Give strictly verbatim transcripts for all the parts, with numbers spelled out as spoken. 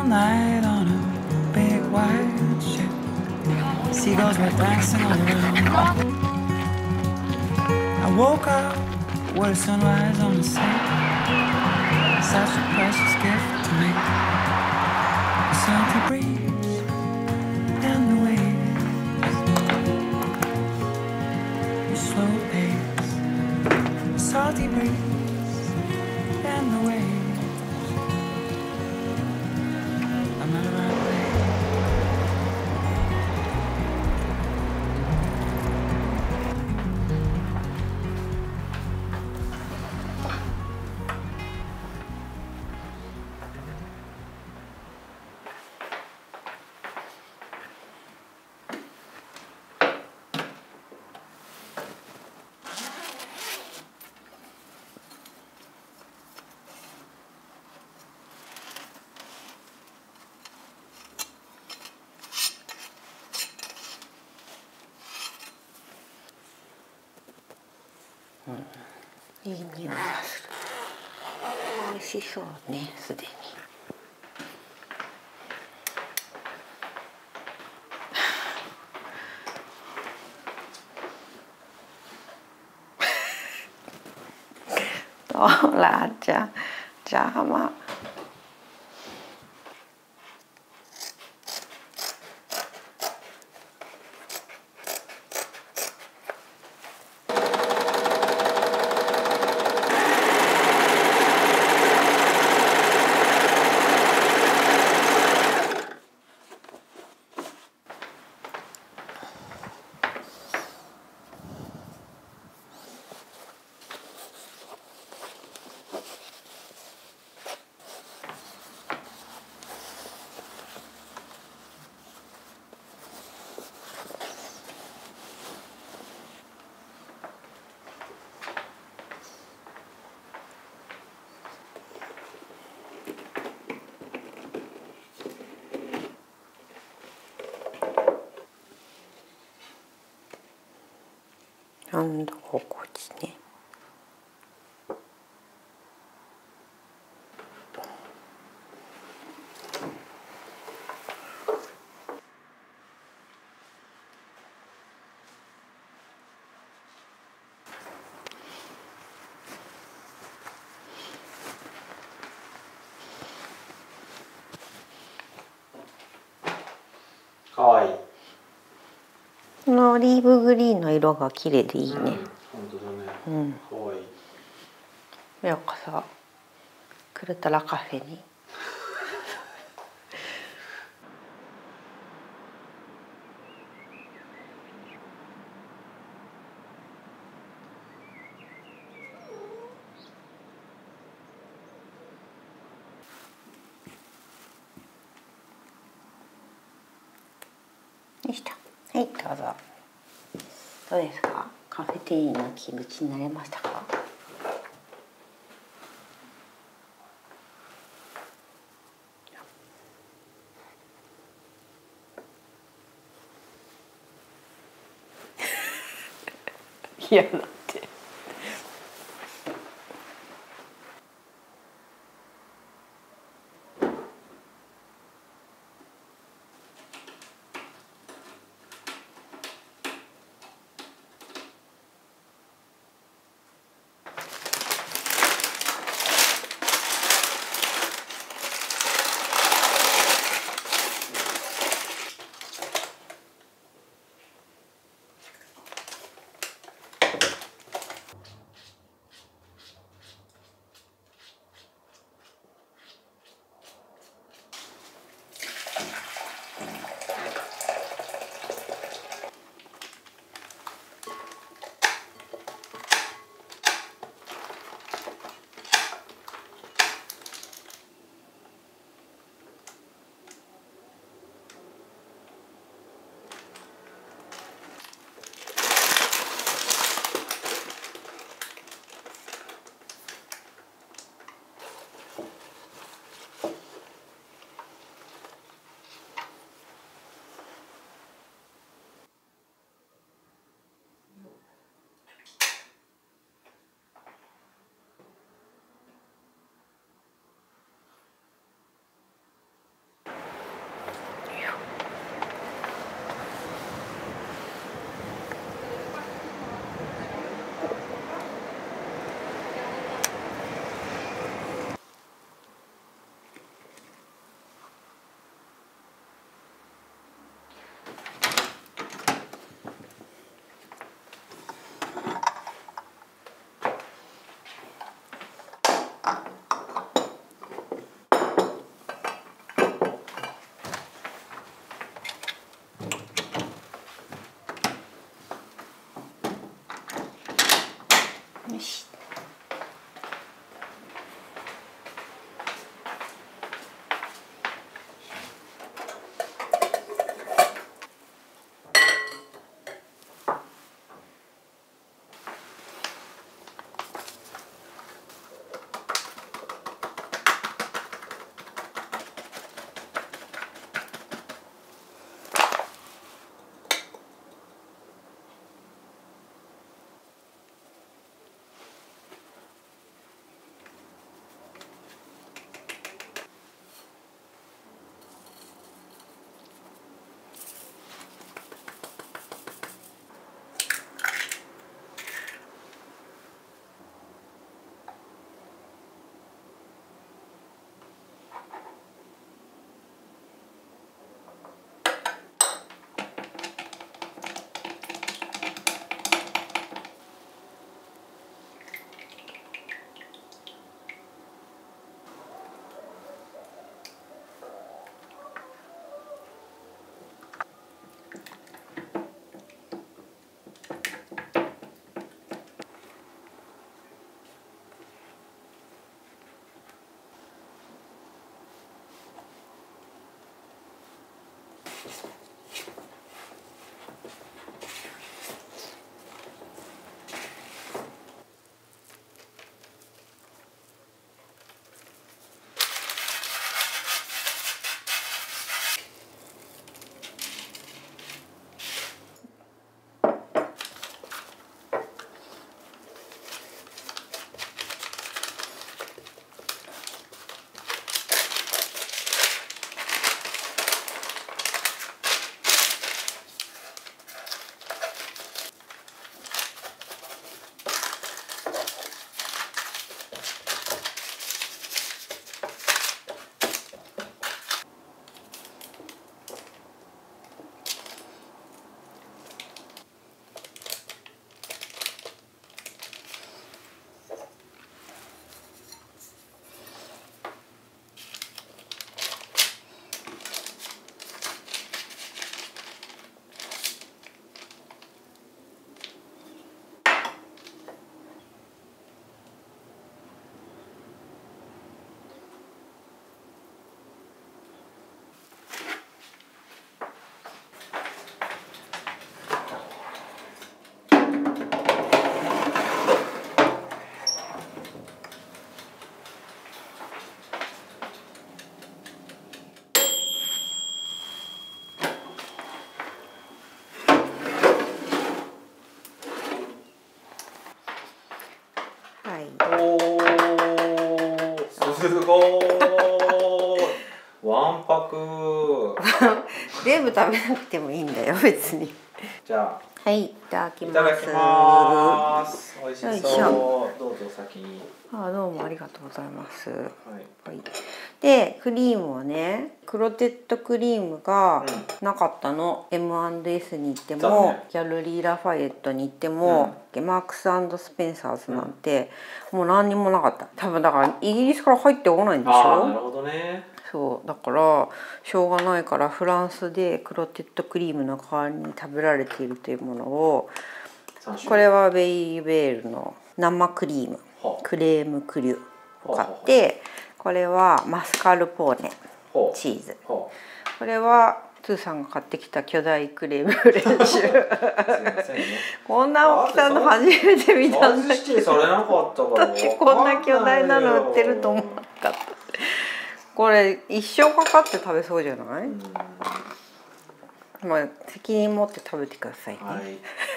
night on a big white ship. Seagulls were dancing all around. I woke up with sunrise on the sea. Such a precious gift to me. A salty breeze and the waves. The slow pace. A salty breeze and the waves. I'm at a right place. いい匂いがする。美味しそうね、すでに。トラちゃん、邪魔。ハンド心地ね。 かわいい。 このオリーブグリーンの色が綺麗でいいね。 本当だね。うん。かわいい。 ようこそクルトラカフェに。よいしょ。はい、どうぞ。どうですか？カフェ店員の気持ちになれましたか？いやだって。 よし。 おー、すごーい。わんぱく。 全部食べなくてもいいんだよ別に。 じゃあ、 はい、いただきます。 いただきます。美味しよいしそう。どうぞ先に。 あ、どうもありがとうございます。はい。 はい。 で、クリームはね、クロテッドクリームがなかったの。エムアンドエス に行っても、 ね、 ギャルリー・ラファイエットに行っても、うん、マークス&スペンサーズなんて、うん、もう何にもなかった。多分だからイギリスから入ってこないんでしょ。 ああ、なるほどね。 そうだからしょうがないからフランスでクロテッドクリームの代わりに食べられているというものを、これはベイベールの生クリーム、クレームクリュを買って、これはマスカルポーネチーズ、これはトゥーさんが買ってきた巨大クレームフレッシュこんな大きさの初めて見たんだけど、私こんな巨大なの売ってると思わなかった。これ一生かかって食べそうじゃない？うん、まあ責任持って食べてくださいね。はい、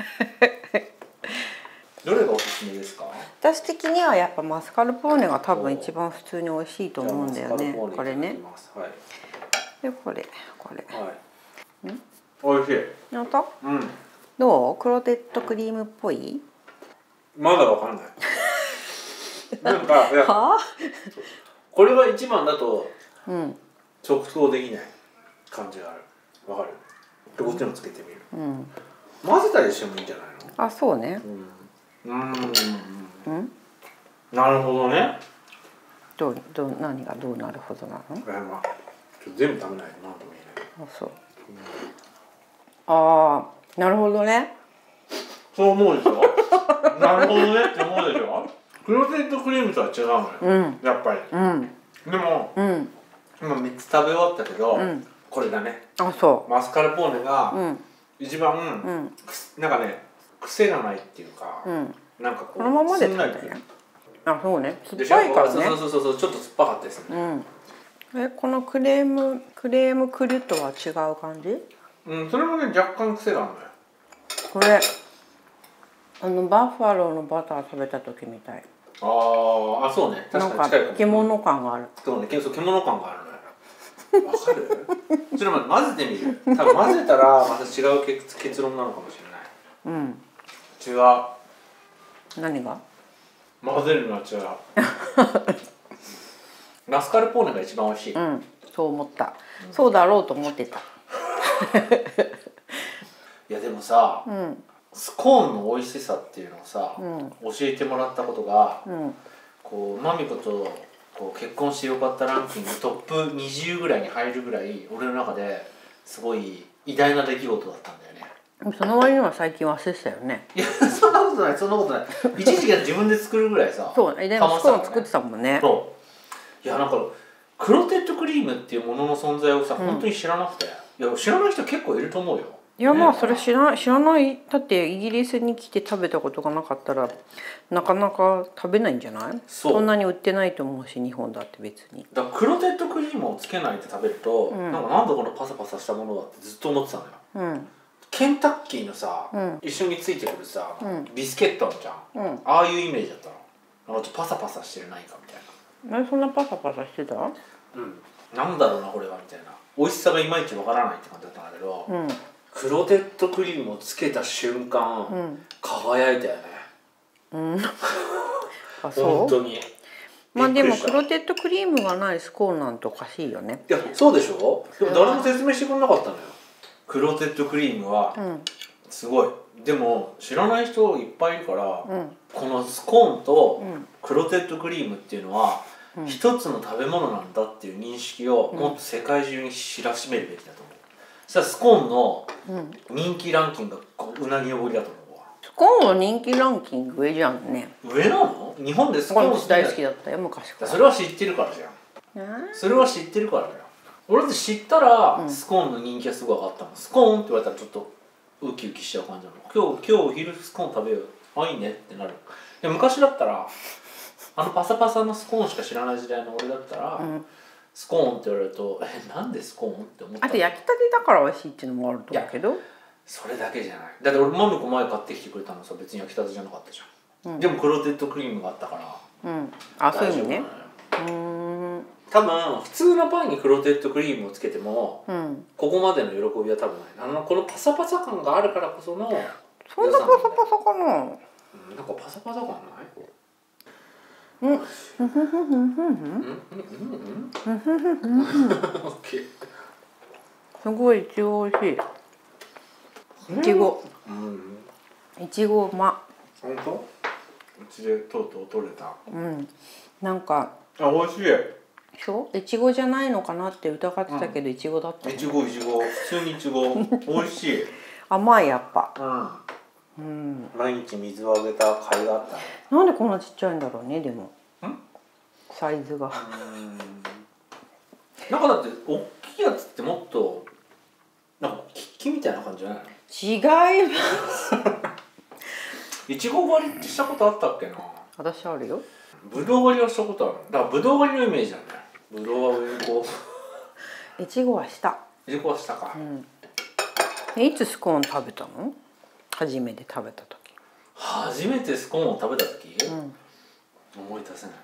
どれがおすすめですか？ 私的にはやっぱマスカルポーネが多分一番普通に美味しいと思うんだよね。これね。はい、でこれこれ。はい、ん？ 美味しい。 やった？ うん。 どう？クロテッドクリームっぽい？ まだわかんない。なんかいや。は？これは一番だと直送できない感じがある。わかる？でこっちのつけてみる。うん、混ぜたりしてもいいんじゃないの？ あ、そうね。 うん。うん。うん。なるほどね。 どうどう何がどうなるほどなの？ いや、まあ、ちょっと全部食べないとなんとも言えない。 あ、そう。うん、ああ、なるほどね。 そう思うでしょ。 なるほどねって思うでしょ。クロテッドクリームとは違うのよ、うん、やっぱり、うん、でも、うん、今みっつ食べ終わったけど、うん、これだね。 あ、そうマスカルポーネが一番、うん、なんかね癖がないっていうか、うん、なんかこうこのままで食べたね。あ、そうね、酸っぱいからね。 そうそうそうそう、ちょっと酸っぱかったですね、 うん、え、このクレームクレームクリュとは違う感じ？ うん、それもね若干癖があるのよ。 これあのバッファローのバター食べた時みたい。 あーあ、そうね、確かに近いかも。 獣感がある。 そうね、そう獣感があるのよ。わかる？ちょっと混ぜてみる。多分混ぜたらまた違う結結論なのかもしれない。うん。違う。 何が？ 混ぜるのは違う。マスカルポーネが一番美味しい。 うん、そう思った。うん、そうだろうと思ってた。 いやでもさ、うん、スコーンの美味しさっていうのをさ、うん、教えてもらったことが、うん、こうマミコとこう結婚してよかったランキングトップにじゅうぐらいに入るぐらい俺の中ですごい偉大な出来事だったんだよね。 その割には最近忘れてたよね。 いや、そんなことないそんなことない。一時期は自分で作るぐらいさ。 そう、でもスコーン作ってたもんね。 そう。いやなんかクロテッドクリームっていうものの存在をさ、うん、本当に知らなくて、いや知らない人結構いると思うよ。 いや、まあそれ知ら知らない。だってイギリスに来て食べたことがなかったらなかなか食べないんじゃない？そう。そんなに売ってないと思うし、日本だって別に。 だからクロテッドクリームをつけないで食べると、うん、なんかなんでこのパサパサしたものだってずっと思ってたのよ。うん。ケンタッキーのさ、うん、一緒についてくるさ、うん、ビスケットあるじゃん、うん、ああいうイメージだったの。なんかちょっとパサパサしてる何かみたいな。え、そんなパサパサしてた？うん。 なんだろうなこれはみたいな。美味しさがいまいちわからないって感じだったんだけど、うん、クロテッドクリームをつけた瞬間、うん、輝いたよね。うん。あ、そう。本当に。 まあでもクロテッドクリームがないスコーンなんておかしいよね。 いや、そうでしょ。でも誰も説明してくれなかったのよ。クロテッドクリームはすごい、うん、でも知らない人いっぱいいるから、うん、このスコーンとクロテッドクリームっていうのは、うん、一つの食べ物なんだっていう認識をもっと世界中に知らしめるべきだと思う。そしたらスコーンの人気ランキングがうなぎ登りだと思うわ。 スコーンの人気ランキング上じゃんね。 上なの？日本でスコーン私大好きだったよ昔から。 それは知ってるからじゃん。それは知ってるからだよ。俺だって知ったらスコーンの人気がすごい上がったの、うん、スコーンって言われたらちょっとウキウキしちゃう感じなの。今日今日お昼スコーン食べよう、あ、いいねってなる。で昔だったらあのパサパサのスコーンしか知らない時代の俺だったら、うん、スコーンって言われるとえ、なんでスコーンって思った。 あと焼きたてだから美味しいっていうのもあると思うけど、 それだけじゃない。だって俺マミコ前買ってきてくれたのさ、別に焼きたてじゃなかったじゃん、うん、でもクロテッドクリームがあったから、うん、 あ、そういう意味ね。 うーん、多分普通のパンにクロテッドクリームをつけても、うん、ここまでの喜びは多分ない。あのこのパサパサ感があるからこその。 そんなパサパサかな。うん、なんかパサパサ感ない？ うん。うんふんふんふんふんふん。うんうんうんふんふんふんふん。すごいいちご美味しい。いちご。うん。いちごうま。 本当？うちでとうとう取れた。 うん。なんか。 あ、美味しい。 そう？いちごじゃないのかなって疑ってたけど、いちごだった、ね。 いちごいちご、普通にいちご、美味しい。 甘いやっぱ。 うん。うん。毎日水をあげた甲斐があったね。 なんでこんなちっちゃいんだろうね、でも。ん？サイズが。うん。 なんかだって大きいやつってもっとなんか木みたいな感じじゃないの？ 違います。 いちご狩りってしたことあったっけな？ 私あるよ。 ぶどう狩りはしたことある。だからぶどう狩りのイメージだね。ぶどうは上にこう。いちごはした。 いちごはしたか。 うん。いつスコーン食べたの？初めて食べた時。 初めてスコーンを食べた時？うん。思い出せない。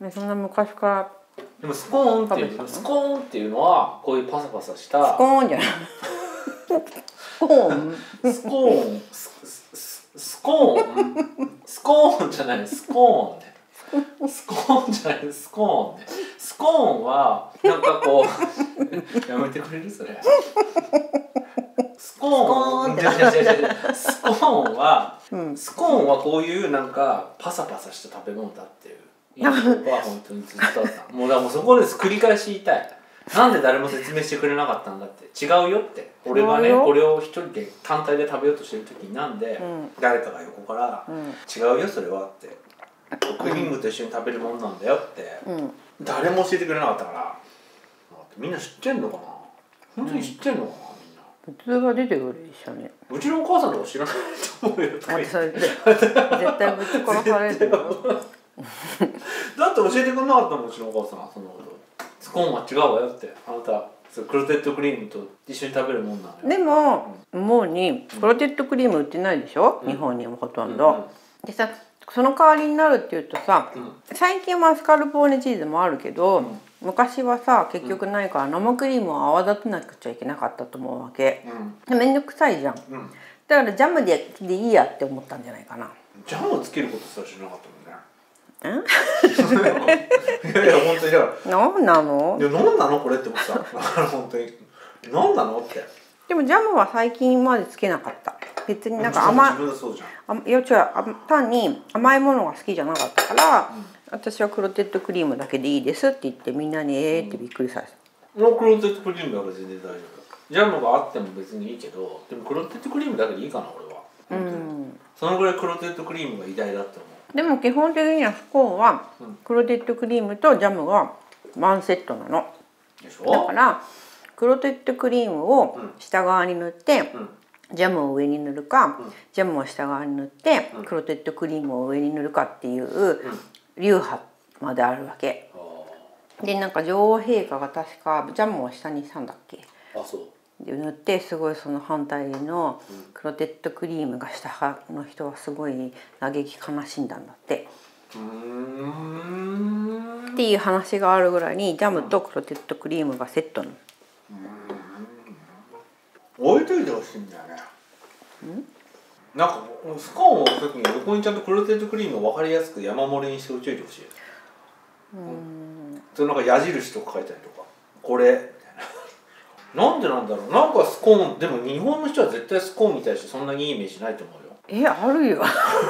ね、そんな昔から。 でもスコーンっていうスコーンっていうのはこういうパサパサしたスコーンじゃないスコーンスコーンス, スコーンスコーンじゃないスコーンねスコーンじゃないスコーンねスコーンはなんかこうやめてくれるそれスコーンスコーンは、うん、スコーンはこういうなんかパサパサした食べ物だっていう印象は本当にずっとあった。もうだからもうそこで繰り返し言いたい。 なんで誰も説明してくれなかったんだって。違うよって。俺がねこれを一人で単体で食べようとしてる時になんで誰かが横から「違うよそれは」って「クリームと一緒に食べるもんなんだよ」って誰も教えてくれなかったから、みんな知ってんのかな、本当に知ってんのかな、みんな。 普通が出てくる一緒に。 うちのお母さんとか知らないと思うよ。 あそれで絶対ぶち殺されるよ。 だって教えてくれなかったもん、うちのお母さん。そのスコーンは違うわよって。あなたクロテッドクリームと一緒に食べるもんなのよ。 でも、うん、もうにクロテッドクリーム売ってないでしょ、うん、日本にもほとんど、うんうん、でさその代わりになるっていうとさ、うん、最近マスカルポーネチーズもあるけど、うん、昔はさ結局ないから生クリームを泡立てなくちゃいけなかったと思うわけ、うん、めんどくさいじゃん、うん、だからジャムででいいやって思ったんじゃないかな。ジャムをつけることさ知らなかったもんね。いやいや本当にだから何なの？いや何なのこれって思ってた。本当に何なのって。でもジャムは最近までつけなかった。別になんか甘い、いや違う単に甘いものが好きじゃなかったから、うん、私はクロテッドクリームだけでいいですって言ってみんなにええってびっくりさせた。もうクロテッドクリームだから全然大丈夫。ジャムがあっても別にいいけど、でもクロテッドクリームだけでいいかな俺は。うん。そのぐらいクロテッドクリームが偉大だって思う。でも基本的にはスコーンはクロテッドクリームとジャムがワンセットなの。でしょ？だからクロテッドクリームを下側に塗って、うん、ジャムを上に塗るか、うん、ジャムを下側に塗って、うん、クロテッドクリームを上に塗るかっていう流派まであるわけ。うん、でなんか女王陛下が確かジャムを下にしたんだっけ？あ、そう。で塗ってすごいその反対のクロテッドクリームが下派の人はすごい嘆き悲しんだんだって。うーんっていう話があるぐらいにジャムとクロテッドクリームがセットに。置いといてほしいんだよね。ん？なんかスコーンを置くときに横にちゃんとクロテッドクリームを分かりやすく山盛りにして置いといてほしい。うん。それなんか矢印とか書いたりとか、これみたいな。なんでなんだろう。なんかスコーンでも日本の人は絶対スコーンに対してそんなにいいイメージないと思うよ。え、あるよ。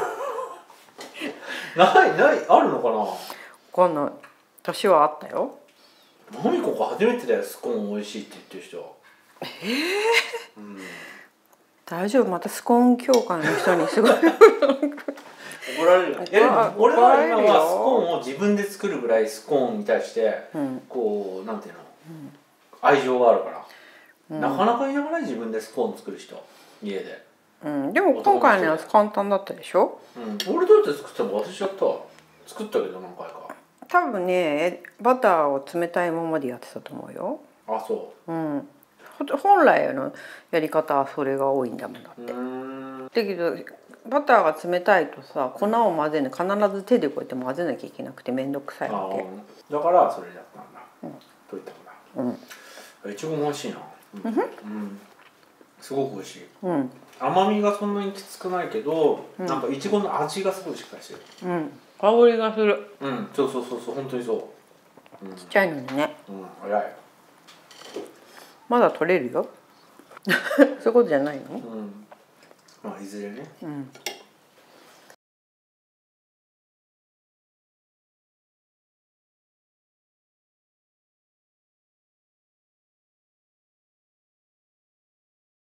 ないないあるのかな。わかんない。私はあったよ。何ここ初めてだよスコーン美味しいって言ってる人。ええー、うん、大丈夫またスコーン協会の人にすごい怒られるよ。いや俺は今はスコーンを自分で作るぐらいスコーンに対して、うん、こうなんていうの、うん、愛情があるから、うん、なかなかいながら自分でスコーン作る人家で、うん、でも今回のやつ簡単だったでしょ、うん、俺どうやって作ったの忘れちゃった。作ったけど何回か多分ねバターを冷たいままでやってたと思うよ。あ、そう、うん、本来のやり方はそれが多いんだもんだって。だけどバターが冷たいとさ粉を混ぜるの必ず手でこうやって混ぜなきゃいけなくて面倒くさいわけ。だからそれだったんだ、うん、といったんだ。うん、いちごも美味しいな、うん、うん、すごく美味しい、うん、甘みがそんなにきつくないけど、うん、なんかいちごの味がすごいしっかりしてる、うん、香りがする。うん、そうそうそうそう本当にそう、うん、ちっちゃいのにね、うん、早い。まだ取れるよ。そういうことじゃないの？うん。まあいずれね。うん。